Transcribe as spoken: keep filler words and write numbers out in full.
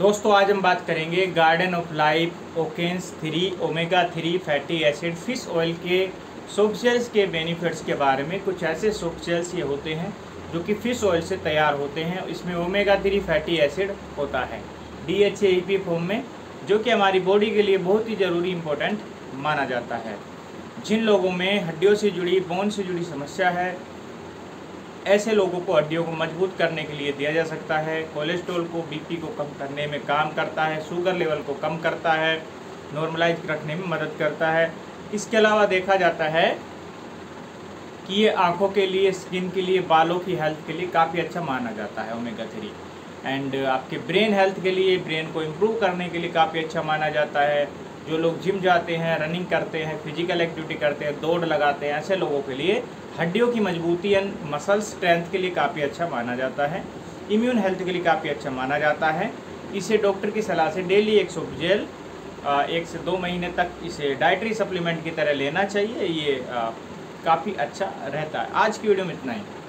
दोस्तों आज हम बात करेंगे garden of life oceans three omega three fatty acid fish oil के सोप जेल्स के बेनिफिट्स के बारे में। कुछ ऐसे सोप जेल्स ये होते हैं जो कि फिश ऑयल से तैयार होते हैं। इसमें ओमेगा थ्री फैटी एसिड होता है D H A P form में, जो कि हमारी बॉडी के लिए बहुत ही ज़रूरी इंपॉर्टेंट माना जाता है। जिन लोगों में हड्डियों से जुड़ी बोन से जुड़ी समस्या है, ऐसे लोगों को हड्डियों को मजबूत करने के लिए दिया जा सकता है। कोलेस्ट्रॉल को बीपी को कम करने में काम करता है, शुगर लेवल को कम करता है, नॉर्मलाइज रखने में मदद करता है। इसके अलावा देखा जाता है कि ये आँखों के लिए, स्किन के लिए, बालों की हेल्थ के लिए काफ़ी अच्छा माना जाता है ओमेगा थ्री। एंड आपके ब्रेन हेल्थ के लिए, ब्रेन को इम्प्रूव करने के लिए काफ़ी अच्छा माना जाता है। जो लोग जिम जाते हैं, रनिंग करते हैं, फिजिकल एक्टिविटी करते हैं, दौड़ लगाते हैं, ऐसे लोगों के लिए हड्डियों की मजबूती एंड मसल स्ट्रेंथ के लिए काफ़ी अच्छा माना जाता है। इम्यून हेल्थ के लिए काफ़ी अच्छा माना जाता है। इसे डॉक्टर की सलाह से डेली एक सोप जेल एक से दो महीने तक इसे डाइटरी सप्लीमेंट की तरह लेना चाहिए। ये काफ़ी अच्छा रहता है। आज की वीडियो में इतना ही।